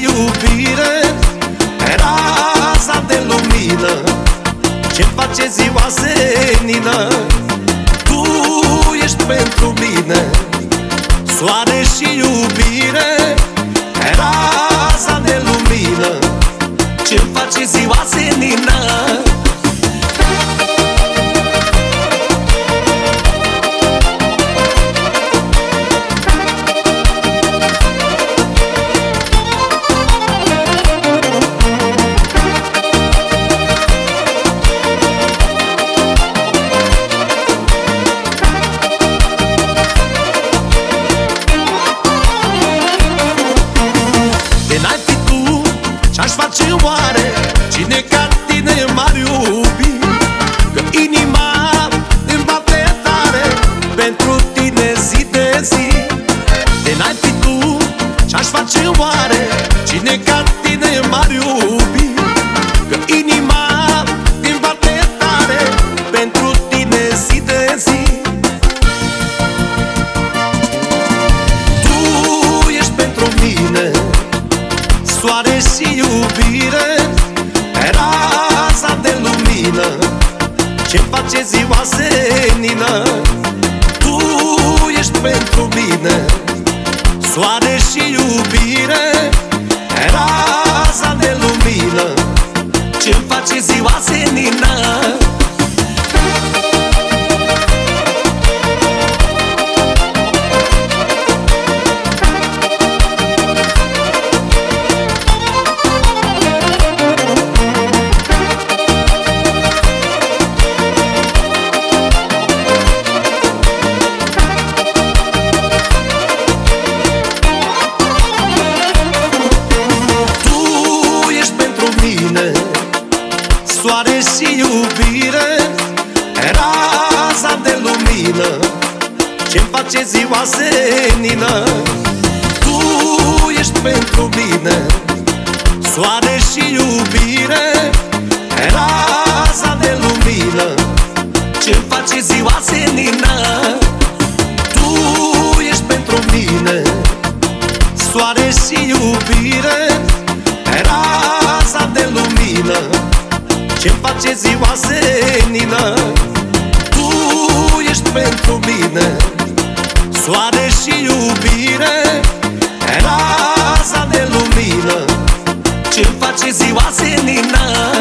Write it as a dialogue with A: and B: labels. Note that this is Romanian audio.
A: iubire, raza de lumină ce face ziua senină. Tu ești pentru mine soare și iubire, raza de lumină ce face ziua senină. Ce-aș face oare cine ca tine m-ar iubi? Că inima îmi bate tare pentru tine zi de zi. De n-ai fi tu, ce-aș face oare cine ca tine m-ar iubi? Că inima îmi bate tare pentru tine zi de zi. Tu ești pentru mine soare și iubire, raza de lumină ce-mi face ziua senină. Tu ești pentru mine soare și iubire, raza de lumină ce-mi face ziua senină. Soare și iubire, raza de lumină ce-mi face ziua senină. Tu ești pentru mine soare și iubire, raza de lumină ce-mi face ziua senină. Tu ești pentru mine soare și iubire, raza de lumină ce-mi face ziua senină. Tu ești pentru mine soare și iubire, raza de lumină ce-mi face ziua senină.